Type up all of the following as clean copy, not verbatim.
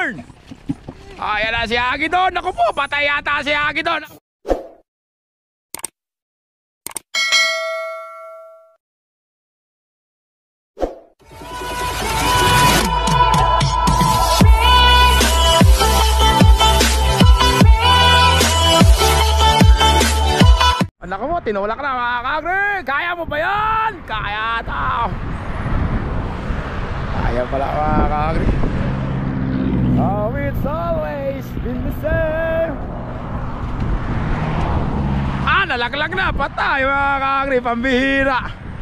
Hagidorn! Ayan na si Hagidorn. Naku po, patay yata si Hagidorn. Naku mo, tinulak na mga kagre. Kaya mo ba yan? Kaya tao. Kaya pala mga kagre. Oh, it's always been the same. Nalaglag na. Patay mga kagre. Pambihira.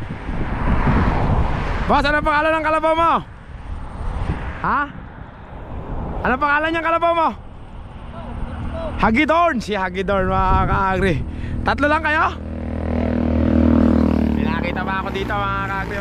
Boss, ano pangalan ng kalabaw mo? Ha? Ano pangalan niyang kalabaw mo? Hagidorn. Si Hagidorn mga kagre. Tatlo lang kayo? May nakita ba ako dito mga kagre?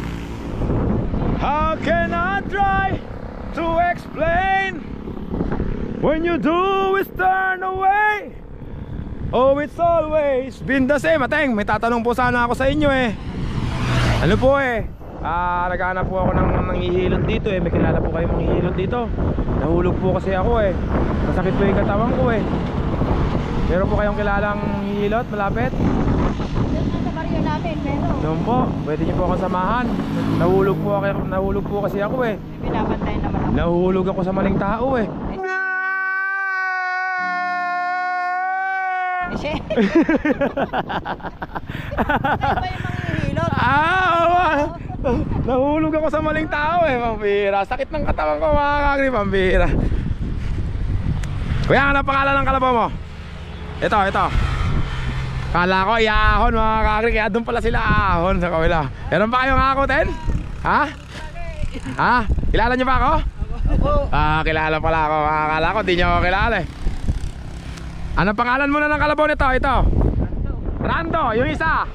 How can I try to explain when you do is turn away? Oh, it's always been the same. Ateng, may tatanong po sana ako sa inyo eh. Ano po eh, naghahanap po ako ng manghihilot dito eh. May kilala po kayo manghihilot dito. Nahulog po kasi ako eh. Masakit po yung katawan ko eh. Meron po kayong kilalang hilot malapit? Sa baryo natin, meron. Noon po, pwede niyo po akong samahan. Nahulog po kasi ako eh. Binabantay naman ako. Nahulog ako sa maling tao eh. Kasi ba yung manghihilot? Nahulog ako sa maling tao eh. Pambira, sakit ng katawan ko mga kagre. Pambira. Kuya, ano pangalan ng kalabaw mo? Ito. Kala ko iahon mga kagre. Kaya doon pala sila ahon sa kawila. Meron pa kayong hakotin? Ha? Ha? Kilala niyo ba ako? Kilala pala ako. Akala ko di niyo ako kilala eh. Anong pangalan mo na ng kalabaw nito? Ito Rando. Yung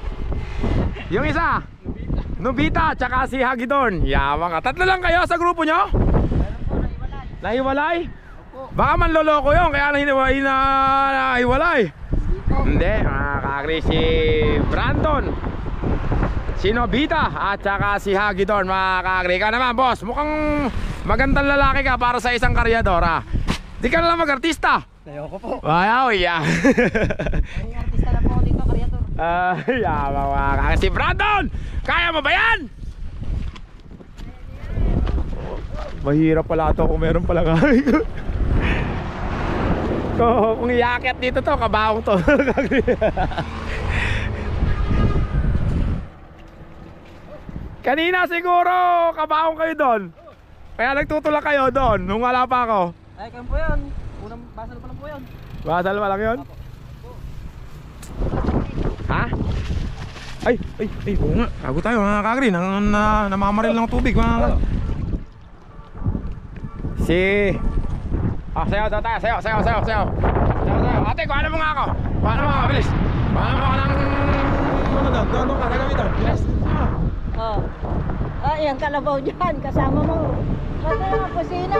isa Nobita. Tsaka si Hagidorn. Yamang ka. Tatlo lang kayo sa grupo nyo? Nahiwalay? Baka manloloko yun, kaya nahiwalay. Hindi, mga kagre, si Brandon, si Nobita, at saka si Hagidorn, mga kagre. Ikaw naman, boss, mukhang magandang lalaki ka para sa isang karyador, ha? Di ka na lang mag-artista. Ayoko po. Ayaw, yeah. May artista na po ako dito, karyador. Mga kagre. Si Brandon, kaya mo ba yan? Mahirap pala ito kung meron pala kaya. Kung iakyat dito to, kabaong to. Kanina siguro kabaong kayo doon. Kaya nagtutulak kayo doon nung wala pa ako. Ay, kaya po yun. Unang basal pa lang po yun. Basal pa lang yun? Ha? Ay, oo nga. Kago tayo mga kagre. Namamaril ng tubig mga kagre. Sayaw daw tayo, sayaw. Ate, kuhanan mo nga ako. Kuhanan mo nga, bilis. Kuhanan mo ka ng... Ano ka, nagamitan, bilis. Yung kalabaw dyan, kasama mo. Kasi nga, pusina.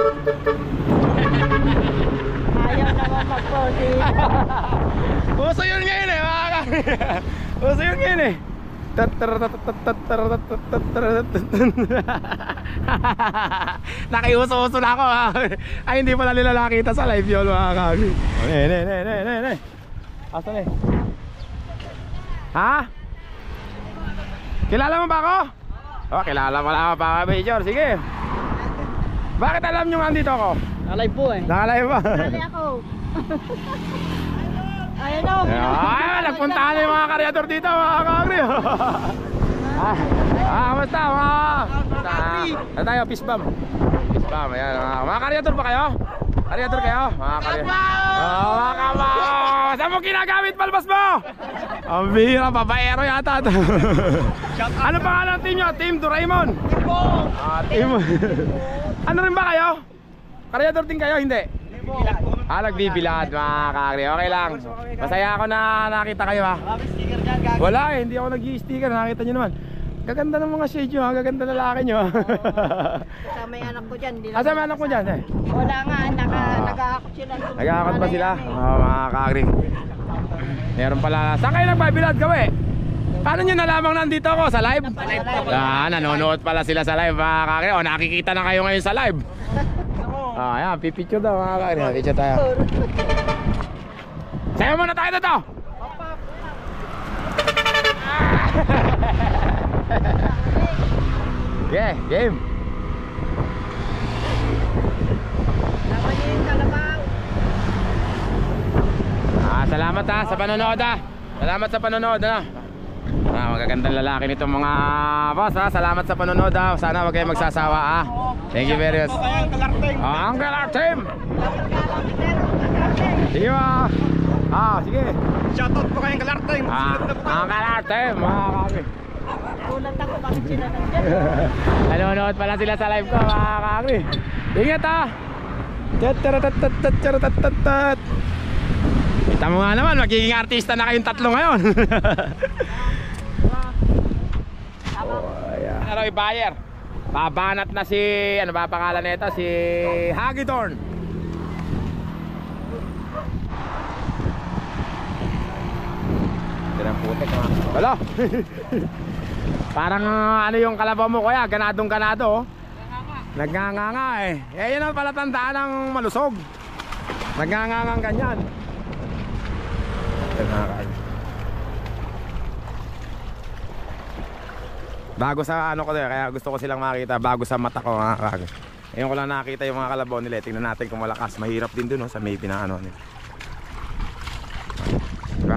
Ayaw naman magpusina. Uso yun ngayon eh, mga kami. Uso yun ngayon eh. Nakiuso-uso na ako ha. Ay, hindi pala nila nakita sa live yun mga kami. Ne. Asan eh? Ha? Kilala mo ba ako? Kilala pala ako pa Major. Sige. Bakit alam nyo nga andito ako? Nalive po eh. Nakalive ba? Nali ako. Ayan o. Nagpuntahan na yung mga karyador dito mga kagre. Kamusta mga tayo, peace bomb. Ayan, mga karyador pa kayo? Karyador kayo? Mga karyador. Mga kabaw. Saan mo ginagamit palbas mo? Ang bihira, babaero yata. Ano pangalan ng team nyo? Team Doraemon? Team. Ano rin ba kayo? Karyador din kayo? Hindi? Nagbibilad mga kagre. Okay lang. Masaya ako na nakita kayo ha. Wala eh, hindi ako nag-i-sticker. Nakita nyo naman. Gaganda ng mga shade nyo ha. Gaganda na lalaki nyo ha. Kasama yung anak ko dyan. Asa may anak mo dyan eh? Wala nga, nag-aakot sila. Nag-aakot ba sila? Mga kagre. Meron pala. Saan kayo nagbabilad gawi? Paano nyo nalamang nandito ako? Sa live? Nanonood pala sila sa live mga kagre. Nakikita na kayo ngayon sa live. Ayan, pipicture daw mga kakri. Picture tayo. Sayo muna tayo dito. Okay, game. Salamat sa panonood Salamat sa panonood magagandang lalaki nitong mga boss Salamat sa panonood Sana wag kayong magsasawa Thank you very much. Ang Galar Team. Sige ba? Sige. Shoutout po kayong Galar Team. Ang Galar Team mga kami. Ulat ako bakit sila nandiyan. Nanonood pala sila sa live ko mga kami. Ingat Kita mo nga naman, magiging artista na kayong tatlo ngayon. Ano i-buyer? Babanat na si, ano ba pangalan nito? Si Hagidorn. Ito ng putik mga. Wala. Parang ano yung kalabaw mo kuya, ganadong ganado. Nagnganganga yun ang palatandaan ng malusog. Nagngangangang ganyan. Bago sa ano ko kaya gusto ko silang makita. Bago sa mata ko mga kag. Ngayon ko lang nakita yung mga kalabaw nila. Tingnan natin kung malakas. Mahirap din dun sa may pinaano nila. Diba?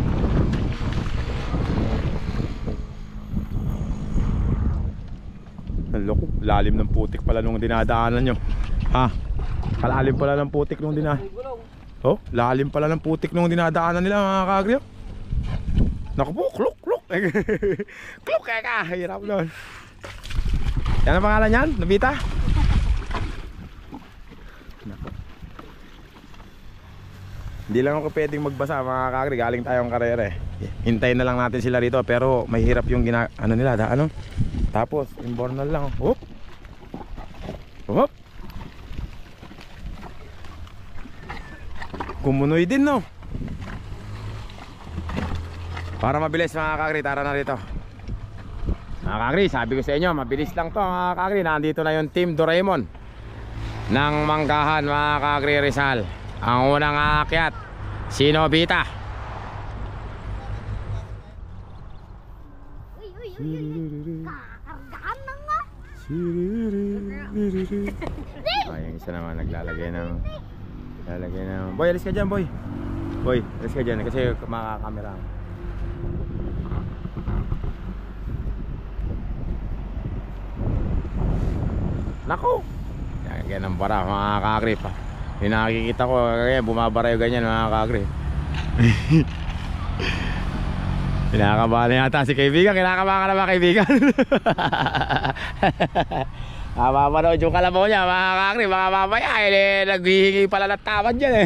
Loko, lalim ng putik pala nung dinadaanan nyo. Kalalim pala ng putik nung dinadaanan. Lalim pala ng putik nung dinadaanan nila mga kagri. Naku po, kluk. Kluk ka, hirap nun. Yan ang pangalan yan, Nobita? Hindi lang ako pwedeng magbasa mga kagri. Galing tayong karere. Hintayin na lang natin sila rito. Pero mahirap yung ano nila, tapos, imbornal lang. Hop. Kumunoy din no. Para mabilis mga kagri, tara na rito. Mga kagri, sabi ko sa inyo, mabilis lang to mga kagri. Nandito na yung Team Doraemon ng Manggahan mga kagri Rizal. Ang unang aakyat, si Nobita. Kakargaan na nga. Yung isa naman naglalagay ng boy, alis ka dyan boy. Boy, alis ka dyan kasi makakamera. Nako, ganyan ang bara mga kagri pa. Yung nakikita ko kaya bumabara yung ganyan mga kagri. Kinakabahan na yata si kaibigan. Kinakabahan ka na ba kaibigan? Mapapanood yung kalabaw niya mga kagri. Baka mamaya naghihingi pala ng tawad dyan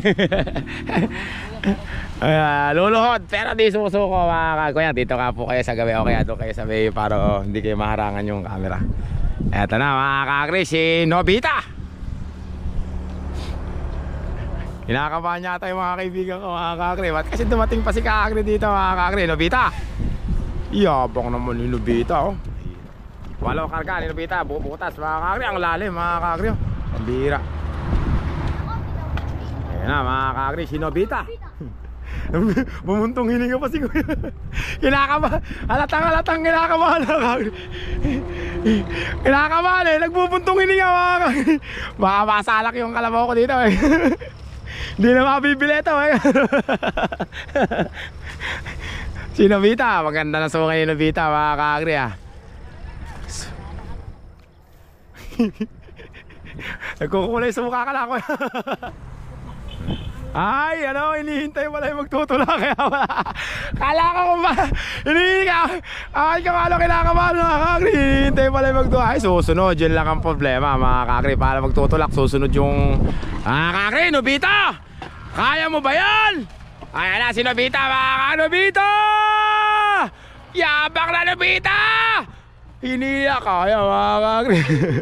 luluhod pero di susuko mga kagri. Dito ka po kayo sa gabi o kaya doon kayo sa may para hindi kayo maharangan yung camera. Eto na mga kagri, si Nobita. Kinakabahan niya tayo mga kaibigan ko mga kagri. Ba't kasi dumating pa si kagri dito mga kagri? Nobita, iyabang naman ni Nobita Walo karga ni Nobita, bubutas mga kagri. Ang lalim mga kagri. Ang bira. Ayan na mga kagri, si Nobita. Bumuntong hininga pa si kuya. Kinakabahan, halatang kinakabahan mga kagri. Kinakabahan nagbubuntong hininga mga kagri. Baka masalak yung kalabaw ko dito Hindi na mabibili ito Si Nobita, maganda na sungay ni Nobita mga kagri Nagkukulay sa mukha ka na ako Ay, hinihintay pala yung magtutula kaya kala ka kung ba hinihintay ay kamalo kinakabahan mga kagri. Hinihintay pala yung magtutula. Ay, susunod, yun lang ang problema mga kagri. Para magtutulak, susunod yung kagri. Nobita, kaya mo ba yan? Ayan na si Nobita mga Nobita, yabang na Nobita. Hiniya kaya mga kagri.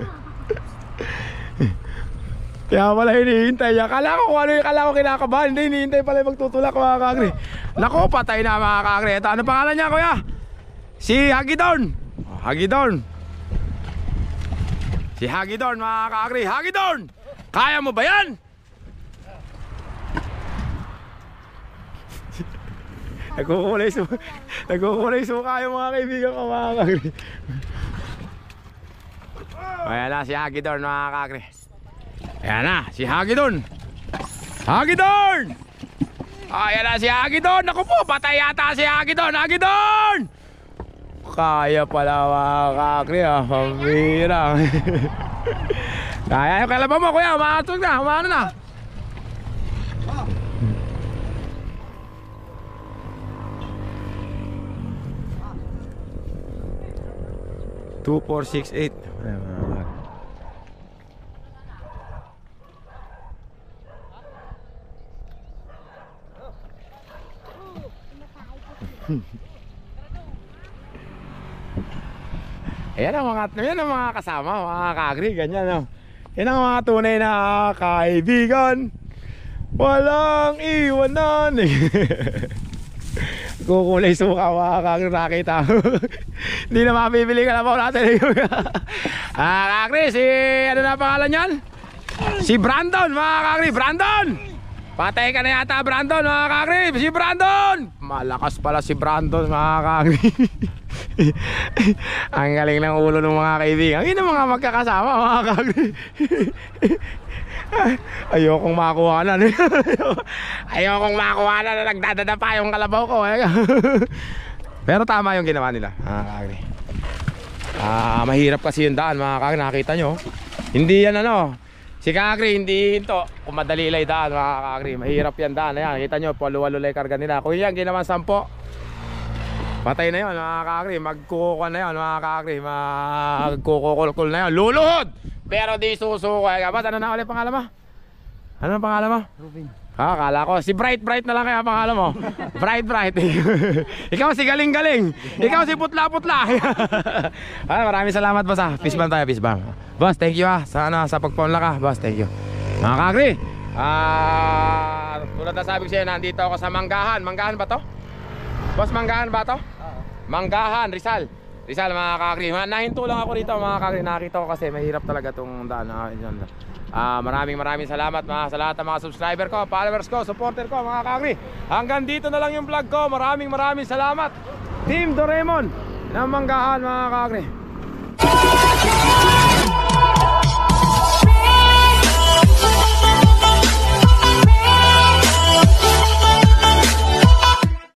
Kaya pala hinihintay niya. Kala ko kinakabahan. Hindi, hinihintay pala yung magtutulak mga kagri. Naku, patay na mga kagri. Ito, ano pangalan niya kuya? Si Hagidorn. Hagidorn. Si Hagidorn mga kagri. Hagidorn, Kaya mo ba yan? Nagkukulay suka yung mga kaibigan ko, mga kakri. Ayan na si Hagidorn, mga kakri. Ayan na si Hagidorn. Hagidorn! Ayan na si Hagidorn. Naku po, patay yata si Hagidorn. Hagidorn! Kaya pala, mga kakri, pambira. Kaya yung kalaban mo, kuya. Umaatog na, umano na. Two, 4, 6, 8. Yan ang mga kasama, mga kakri, ganyan, no? Yan ang mga tunay na kaibigan. Walang iwanan. Kukulay suka, mga kakri, nakita. Hindi na mapibili ka na po natin. Kakri, si ano na pangalan yan? Si Brandon, mga kakri, Brandon! Patay ka na yata, Brandon, mga kakri. Si Brandon! Malakas pala si Brandon, mga kakri. Ang galing ng ulo ng mga kaibigan. Yun ang mga magkakasama, mga kakri. Ayokong makuha na. Ayokong makuha na nagdadada pa yung kalabaw ko. Pero tama yung ginawa nila, mga kakri. Mahirap kasi yung daan, mga kakri. Nakita nyo, hindi yan ano. Si kakri, hindi ito. Kung madali lang daan, mga kakri. Mahirap yan daan. Ayan, kita nyo, paluwalo lang karga nila. Kung yan, ginawa 10, patay na yun, mga kakri. Magkukuha na yun, mga kakri. Magkukukulkul na yun. Luluhod! Pero di susuko. Ba't ano na ulit pangalan mo? Ano ang pangalan mo? Ruben. Akala ko, si Bright na lang kaya pangalan mo. Bright. Ikaw si Galing. Ikaw si Putla. Maraming salamat, boss. Peace bomb tayo, peace bomb. Boss, thank you sa pagpaunla ka. Boss, thank you. Mga kakri, tulad na sabi ko sa'yo, nandito ako sa Manggahan. Manggahan ba to? Boss, Manggahan ba to? Manggahan, Rizal, mga kakri. Nahinto lang ako rito, mga kakri. Nakita ko kasi mahirap talaga itong daan. Maraming salamat sa lahat ng mga subscriber ko, followers ko, supporter ko, mga kakri. Hanggang dito na lang yung vlog ko. Maraming salamat, Team Doraemon ng Manggahan, mga kakri.